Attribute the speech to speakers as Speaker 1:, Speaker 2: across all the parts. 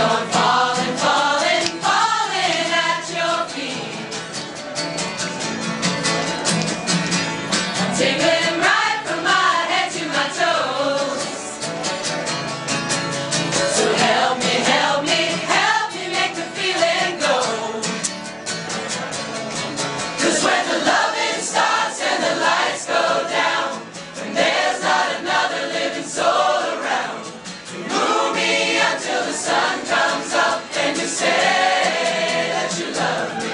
Speaker 1: on falling, falling, falling at your feet. I'm tingling right from my head to my toes. So help me, help me, help me make the feeling go. 'Cause when the loving starts and the lights go down, and there's not another living soul around to move me until the sun comes up and you say that you love me.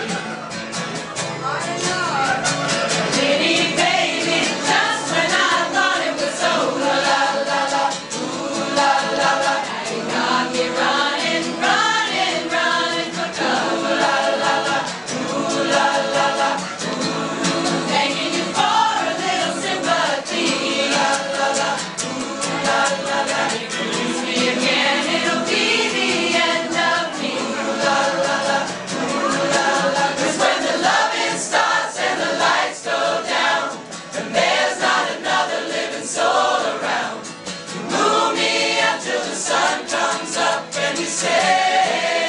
Speaker 1: Litty baby, just when I thought it was over, la la la, ooh la la la, now you got me running, running, running for cover, la la la, ooh la la la, begging you for a little sympathy, la la la, ooh la la la, if you lose me again, it'll be the end of me, la la la, ooh la la, 'cause when the loving starts and the lights go down, and there's not another living soul around to move me until the sun comes up and you say